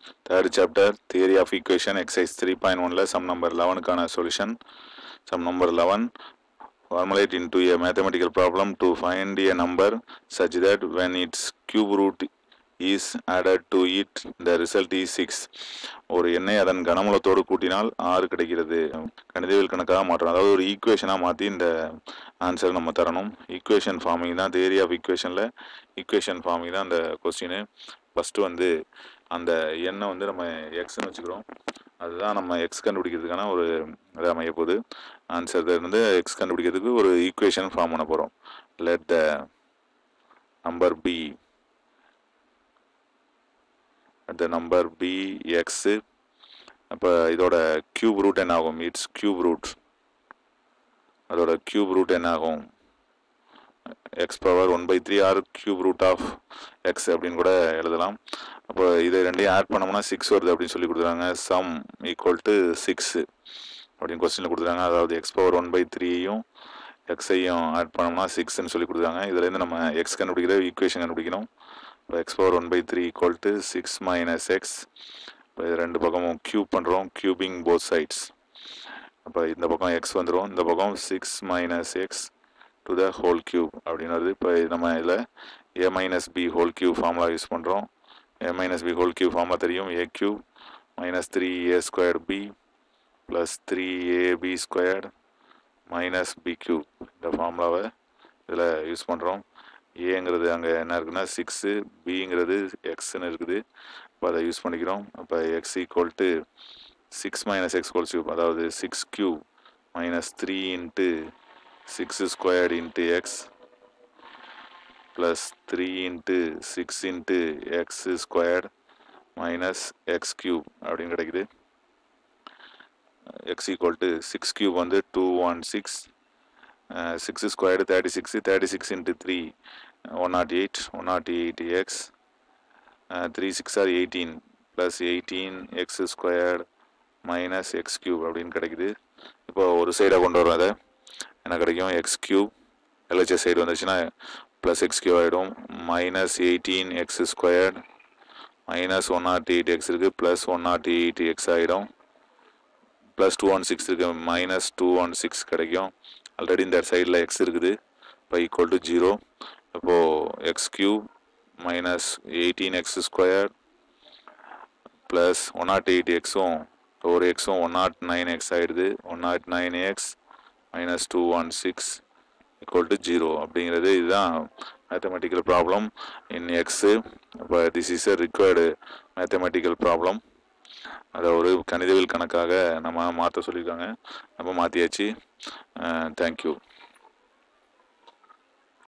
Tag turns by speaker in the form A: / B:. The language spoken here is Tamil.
A: Third chapter, Theory of Equation, Exercise 3.1, sum number 11 solution. Sum number 11, formulate into a mathematical problem to find a number such that when its cube root is added to it, the result is 6. ஒரு எண்ணை அதன் கனமூலத்தோடு கூட்டினால் 6 கிடைக்கிறது. கணிதவியல் கணக்காக மாற்றணும். அதாவது ஒரு ஈக்குவேஷனாக மாற்றி இந்த ஆன்சர் நம்ம தரணும். ஈக்குவேஷன் ஃபார்மிங் தான், தியரி ஆஃப் ஈக்குவேஷனில் ஈக்குவேஷன் ஃபார்மிங் தான் அந்த கொஸ்டின். ஃபஸ்ட்டு வந்து அந்த எண்ணை வந்து நம்ம எக்ஸ்ன்னு வச்சுக்கிறோம். அதுதான் நம்ம எக்ஸ் கண்டுபிடிக்கிறதுக்கான ஒரு இது அமைய போகுது. ஆன்சர் இருந்து எக்ஸ் கண்டுபிடிக்கிறதுக்கு ஒரு ஈக்குவேஷன் ஃபார்ம் பண்ண போகிறோம். Let the number be x. அப்போ இதோட கியூப் ரூட் என்ன ஆகும்? It's cube root. அதோட கியூப் ரூட் என்ன ஆகும்? X power 1/3 or cube root of x அப்படின்னு கூட எழுதலாம். அப்போ இதை ரெண்டையும் ஆட் பண்ணோம்னா 6 வருது அப்படின்னு சொல்லி கொடுத்துருக்காங்க. சம் ஈக்குவல் டு 6 அப்படின்னு கொஸ்டினில் கொடுத்துருக்காங்க. அதாவது எக்ஸ் பவர் 1/3யும் எக்ஸையும் ஆட் பண்ணோம்னா 6ன்னு சொல்லி கொடுத்துருக்காங்க. இதுலேருந்து நம்ம எக்ஸ் கண்டுபிடிக்கிற ஈக்குவேஷன் கண்டுபிடிக்கணும். இப்போ x power 1/3 equal to 6 minus x. இப்போ இது ரெண்டு பக்கமும் கியூப் பண்ணுறோம், கியூபிங் போத் சைட்ஸ். அப்போ இந்த பக்கம் எக்ஸ் வந்துடும், இந்த பக்கம் 6 minus x to the whole cube அப்படின்னு வருது. இப்போ நம்ம இதில் a minus b whole cube formula use பண்ணுறோம். a minus b whole cube formula தெரியும். a cube minus 3a squared b plus 3ab squared minus b cube. இந்த ஃபார்முலாவை இதில் யூஸ் பண்ணுறோம். ஏங்கிறது அங்கே என்ன இருக்குன்னா 6, பிங்கிறது எக்ஸ்ன்னு இருக்குது. இப்போ அதை யூஸ் பண்ணிக்கிறோம். அப்போ x equal to 6 minus x whole cube, அதாவது 6 cube minus 3 into 6 squared into x plus 3 into 6 into x squared minus x cube அப்படின்னு கிடைக்குது. எக்ஸ் ஈக்குவல் டு 6 கியூப் வந்து 216, 6 squared 36, 36 into 3 108, 108 x, 3 6 or 18 plus 18 x squared minus x cube அப்படின்னு கிடைக்குது. இப்போ ஒரு சைடாக கொண்டு வரோம். அதை என்ன கிடைக்கும்? எக்ஸ் கியூப் எல்ஹெச்எஸ் சைடு வந்துச்சுன்னா ப்ளஸ் எக்ஸ் கியூப் ஆகிடும். Minus 18 x squared minus 108 x இருக்குது, ப்ளஸ் 108 எக்ஸ் ஆகிடும். ப்ளஸ் 216 இருக்குது, மைனஸ் 216 கிடைக்கும். ஆல்ரெடி இந்த சைடில் எக்ஸ் இருக்குது. இப்போ ஈக்குவல் டு 0. இப்போது x cube minus 18 x square plus 108 எக்ஸும் ஒரு எக்ஸும் 109 எக்ஸ் ஆகிடுது. 109 எக்ஸ் மைனஸ் 216 ஈக்குவல் டு 0 அப்படிங்கிறது இதுதான் மேத்தமெட்டிக்கல் ப்ராப்ளம் இன் எக்ஸு. இப்போ this is a required mathematical problem. அதை ஒரு கணிதவியல் கணக்காக நம்ம மாற்ற சொல்லியிருக்காங்க. நம்ம மாற்றியாச்சு. தேங்க்யூ.